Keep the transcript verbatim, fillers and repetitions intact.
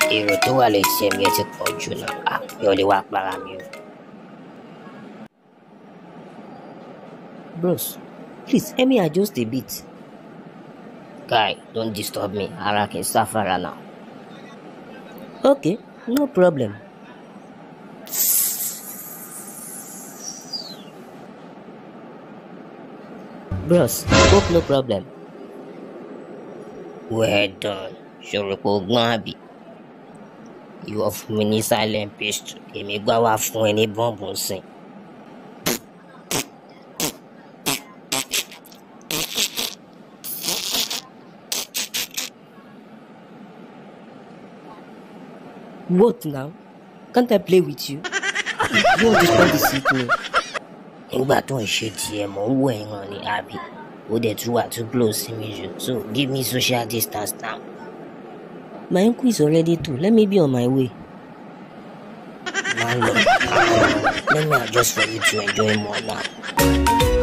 èrò tó wà létí ẹ̀mí ẹ ti pọ̀ jù náà. Ah, mi ò lè wá para mi o. Bros, please help me adjust a bit. Guy, don't disturb me. Ara kì í sáfara now. Okay, no problem. Bros, hope no problem. Well done. Ṣòro kò gbọ́n àbí? Ìwọ fún mi ní silent pistol, èmi gbá wá fún ẹ ní bọ́ǹbù sìn. What now? Can't I play with you? You want to spend the seat me? Nígbà tó ń ṣe tiẹ̀ mọ̀ ń wọ ẹ̀ràn ní àbí. Ó dẹ̀ tún wà too close sí mi jù. So give me social distance now. My uncle is already too. Let me be on my way. Man, look, let me adjust for you to enjoy more now.